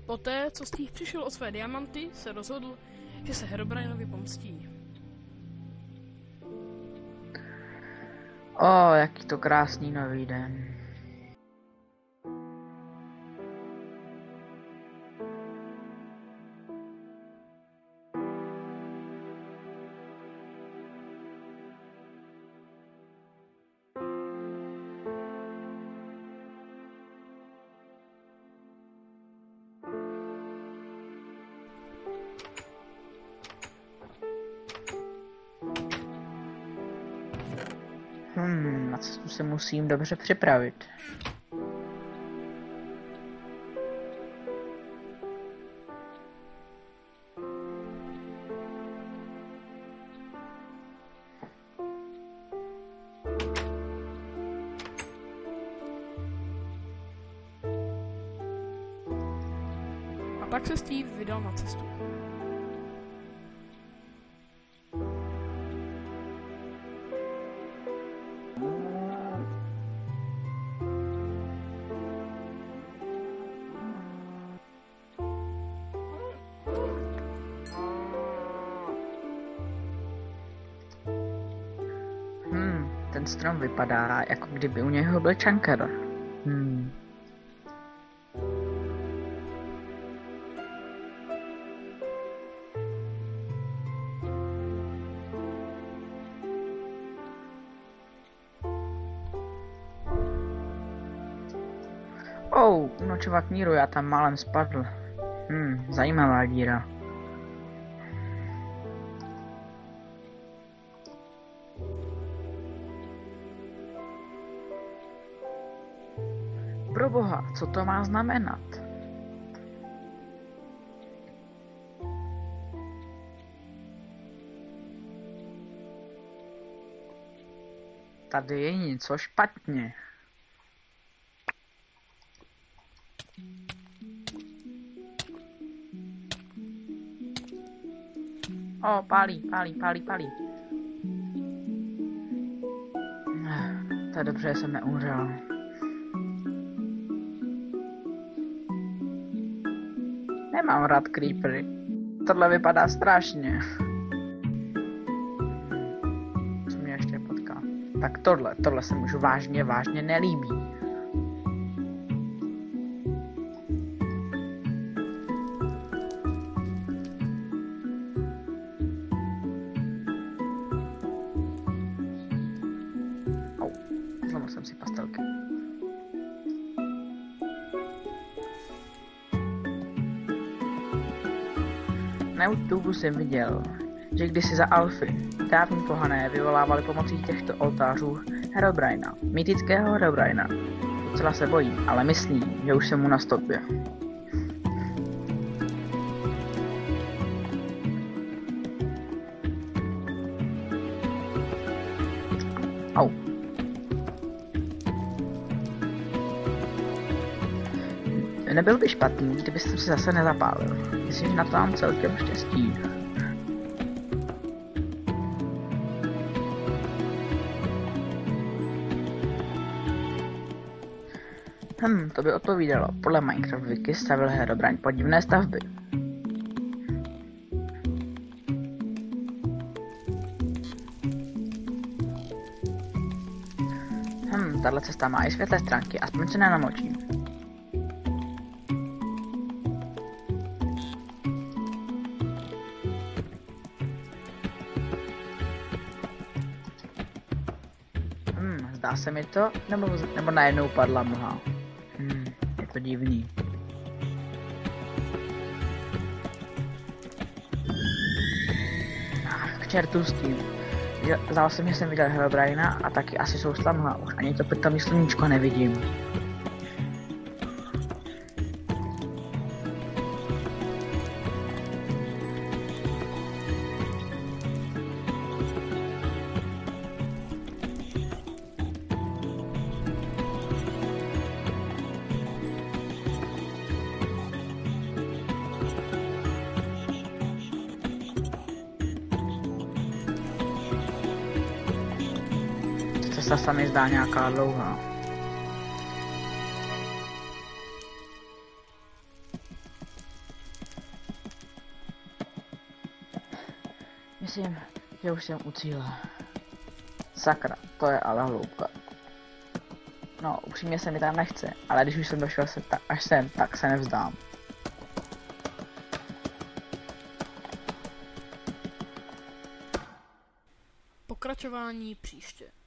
Poté, co Steve přišel o své diamanty, se rozhodl, že se Herobrineovi pomstí. Jaký to krásný nový den. Na cestu se musím dobře připravit. A tak se Steve vydal na cestu. Ten strom vypadá, jako kdyby u něho byl čanker. Nočová kníru, já tam málem spadl. Zajímavá díra. Proboha, co to má znamenat? Tady je něco špatně. Pálí. To je dobře, že jsem neumřel. Nemám rád creepery. Tohle vypadá strašně. Co mě ještě potká? Tak tohle se mi už vážně nelíbí. Zlomil jsem si pastelky. Na YouTube jsem viděl, že kdysi za Alfy dávní pohané vyvolávali pomocí těchto oltářů Herobrina, mýtického Herobrina. Docela se bojím, ale myslím, že už jsem mu na stopě. Nebyl by špatný, kdybyste se zase nezapálil. Myslím, že na to mám celkem štěstí. To by odpovídalo. Podle Minecraft Wiki stavil Herobrine podivné stavby. Tahle cesta má i světlé stránky, aspoň se nenamočím. Zdá se mi to, nebo najednou padla mlha. Je to divný. K čertu s tím. Zdál se mi, že jsem viděl Herobrina a taky asi soustla mlha. Už ani to pitomý sluníčko nevidím. Cesta se mi zdá nějaká dlouhá. Myslím, že už jsem u cíle. Sakra, to je ale hloubka. No, upřímně se mi tam nechce, ale když už jsem došel až sem, tak se nevzdám. Pokračování příště.